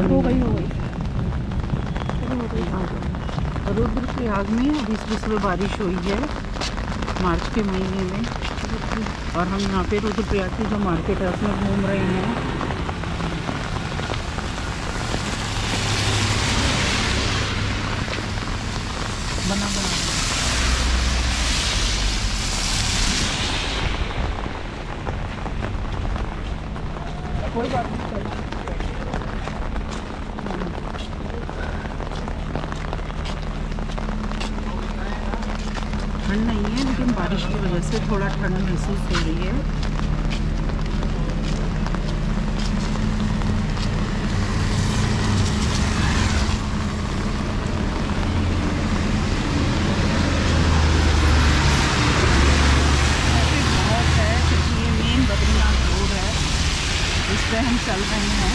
हो गई रुद्रप्रयाग में अभी सुबह बारिश हुई है मार्च के महीने में, और हम यहाँ पे रुद्रप्रयाग की जो मार्केट है उसमें घूम रहे हैं। बना कोई बात नहीं। ठंड नहीं है, लेकिन बारिश की वजह से थोड़ा ठंड महसूस हो रही है। बहुत है क्योंकि ये मेन बद्रीनाथ रोड है, इस पर हम चल रहे हैं।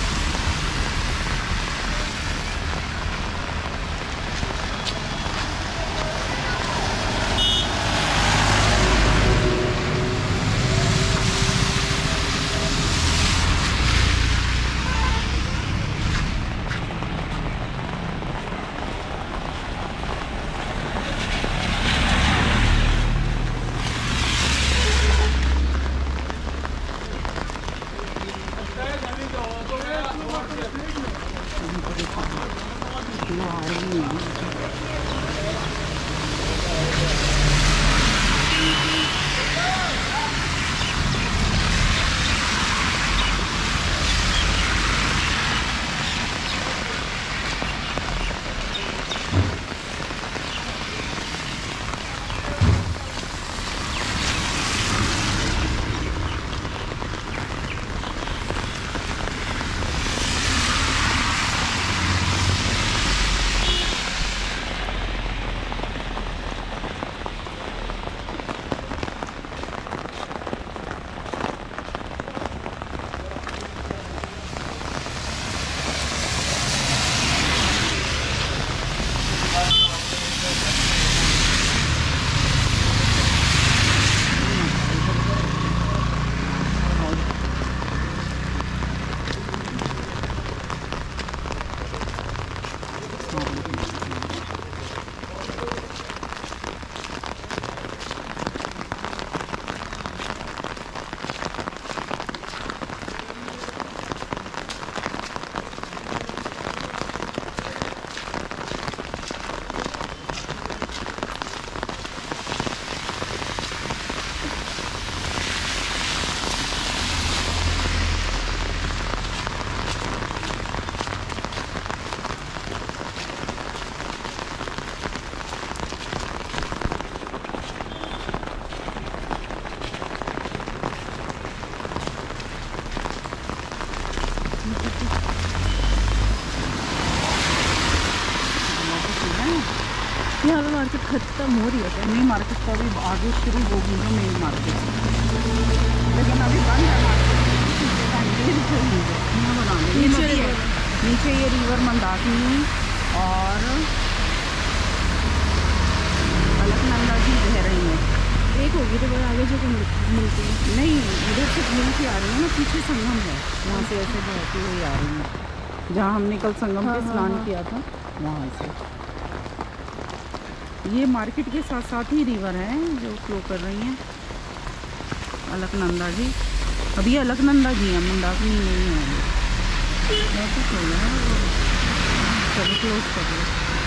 यहाँ पे मार्केट खत्म हो रही है। मेन मार्केट का भी आगे शुरू होगी जो मेन मार्केट, लेकिन अभी बंद है मार्केट। नीचे ये रिवर मंदाकिनी और अलकनंदा जी बह रही है। एक होगी तो बहुत आगे जो मिलती है। नहीं, इधर से मिल के आ रही है ना, पीछे संगम है, वहाँ से ऐसे बहती हुई आ रही है जहाँ हमने कल संगम पे स्नान किया था वहाँ से। ये मार्केट के साथ साथ ही रिवर है जो फ्लो कर रही हैं। अलकनंदा जी, अभी अलकनंदा जी है, मंदाकिनी नहीं है। चलो क्लोज कर लो।